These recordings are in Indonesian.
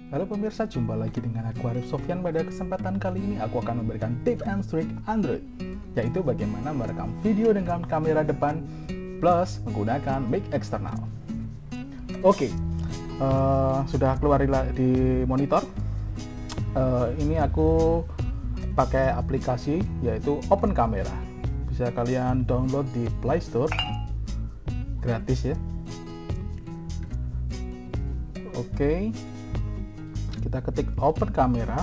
Halo pemirsa, jumpa lagi dengan aku Arif Sofyan. Pada kesempatan kali ini aku akan memberikan tips and trik Android, yaitu bagaimana merekam video dengan kamera depan plus menggunakan mic eksternal. Oke, sudah keluar di monitor. Ini aku pakai aplikasi yaitu Open Camera. Bisa kalian download di Play Store, gratis ya. Oke, kita ketik Open Camera.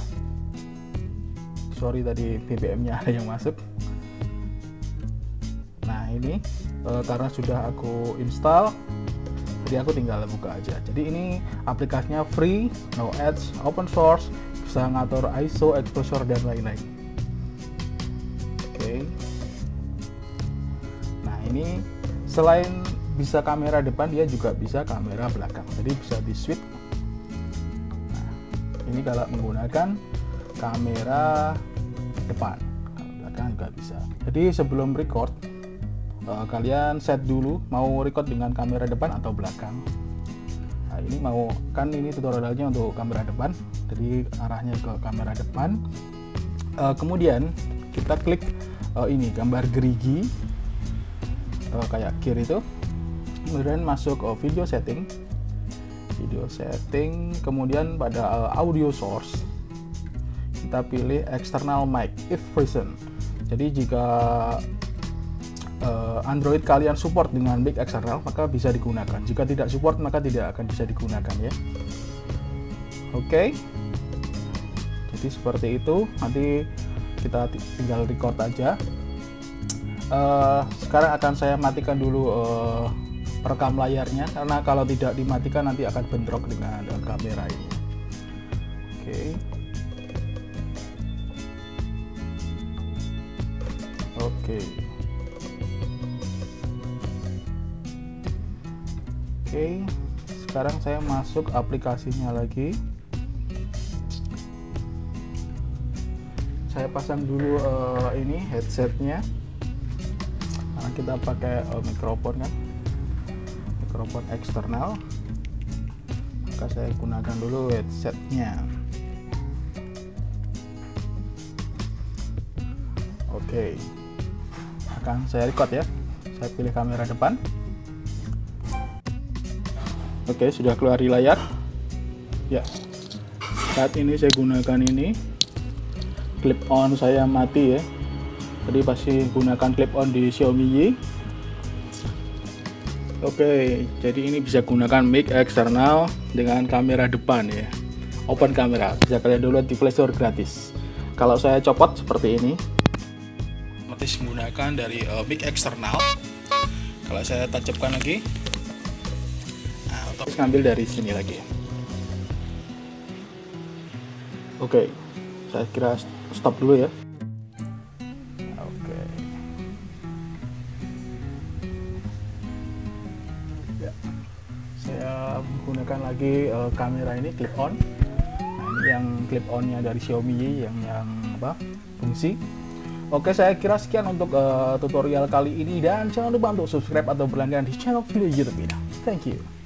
Sorry tadi BBM-nya ada yang masuk. Nah ini karena sudah aku install, jadi aku tinggal buka aja. Jadi ini aplikasinya free, no ads, open source, bisa ngatur ISO, exposure dan lain-lain. Oke. Nah ini selain bisa kamera depan, dia juga bisa kamera belakang. Jadi bisa di switch. Ini kalau menggunakan kamera depan, kalau belakang juga bisa. Jadi sebelum record, kalian set dulu mau record dengan kamera depan atau belakang. Nah ini ini tutorialnya untuk kamera depan, jadi arahnya ke kamera depan. Kemudian kita klik ini gambar gerigi, kayak gear itu. Kemudian masuk video setting. Kemudian pada audio source kita pilih external mic if present. Jadi jika Android kalian support dengan mic eksternal, maka bisa digunakan. Jika tidak support, maka tidak akan bisa digunakan ya. Oke, jadi seperti itu. Nanti kita tinggal record aja. Sekarang akan saya matikan dulu perekam layarnya, karena kalau tidak dimatikan nanti akan bentrok dengan kamera ini. Oke, sekarang saya masuk aplikasinya lagi. Saya pasang dulu ini headsetnya, karena kita pakai mikrofon kan, mikrofon eksternal, maka saya gunakan dulu headsetnya. Oke, akan saya record ya. Saya pilih kamera depan. Oke, sudah keluar di layar ya. Saat ini saya gunakan ini clip on, saya mati ya. Jadi pasti gunakan clip on di Xiaomi Y. Oke, jadi ini bisa gunakan mic eksternal dengan kamera depan ya. Open Camera, bisa kalian download di Play Store gratis. Kalau saya copot seperti ini, otomatis menggunakan dari mic eksternal. Kalau saya tancapkan lagi, nah, otomatis ngambil dari sini lagi. Oke, saya kira stop dulu ya. Saya menggunakan lagi kamera ini clip on. Nah, ini yang clip onnya dari Xiaomi Y yang fungsi. Oke, saya kira sekian untuk tutorial kali ini, dan jangan lupa untuk subscribe atau berlangganan di channel video YouTube ini. Thank you.